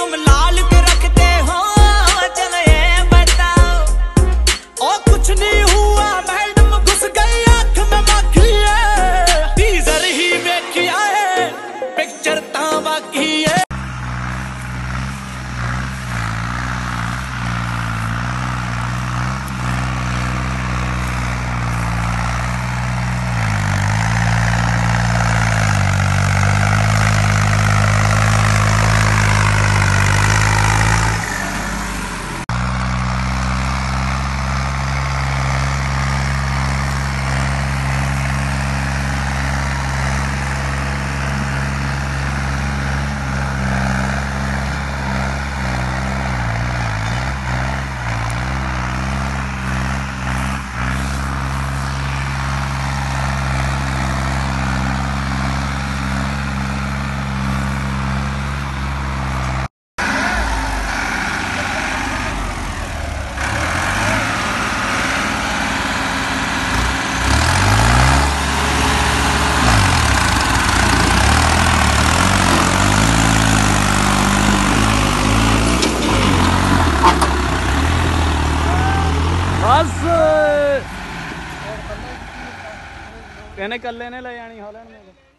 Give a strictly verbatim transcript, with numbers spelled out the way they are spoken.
तुम लाल के रखते हो, चलो ये बताओ। और कुछ नहीं हुआ मैडम, घुस गई आंख में माखी है, टीजर ही देखिया है, पिक्चर ता बाकी है। बस कहने कल्ले ने ले जानी हॉलैंड में।